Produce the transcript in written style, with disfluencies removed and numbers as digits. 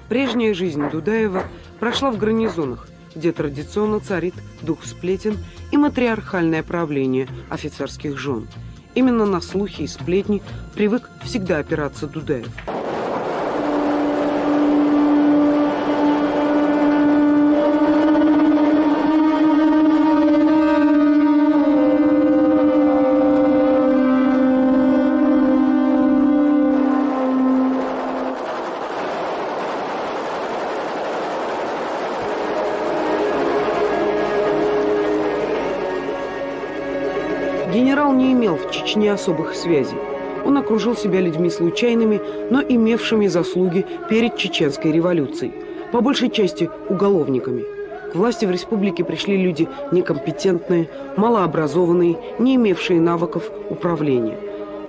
Прежняя жизнь Дудаева прошла в гарнизонах, где традиционно царит дух сплетен и матриархальное правление офицерских жен. Именно на слухи и сплетни привык всегда опираться Дудаев. Генерал не имел в Чечне особых связей. Он окружил себя людьми случайными, но имевшими заслуги перед чеченской революцией, по большей части уголовниками. К власти в республике пришли люди некомпетентные, малообразованные, не имевшие навыков управления.